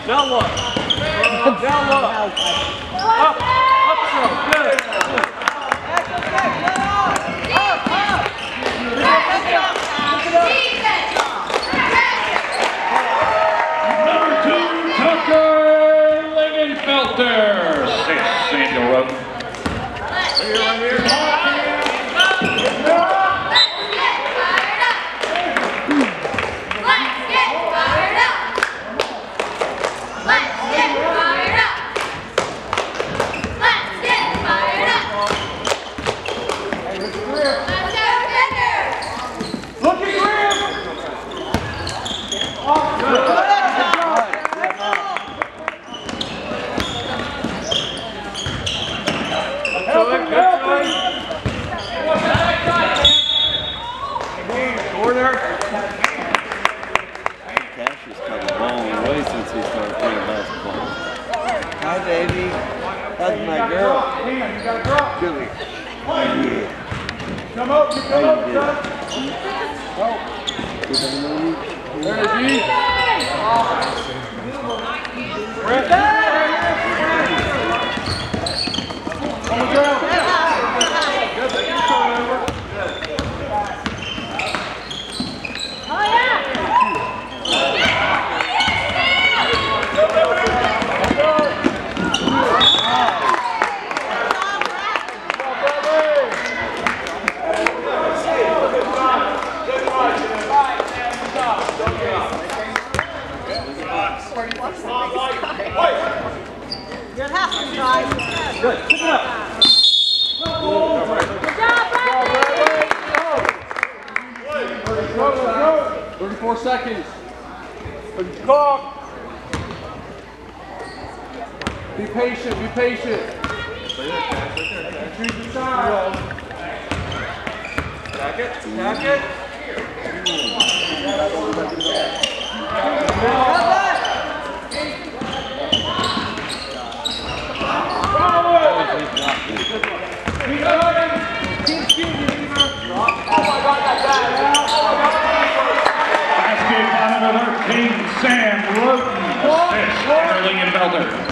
Down low. Down low. Up. Up throw. Good. Number 2, Tucker Lingenfelter. 6, Samuel Roden. Right here. Cassie's come a long way since he started playing basketball. Hi, baby. That's my girl. Julie. Yeah. Come up, son. There it is. Brett. On the ground. Good. You're halfway, guys. Good. Pick it up. Good job, Bradley. 34 seconds. Clock. Be patient. Be patient. Choose the side. Tack it. Tack it. Basket by number 13, Sam Roden. 6, Lingenfelter.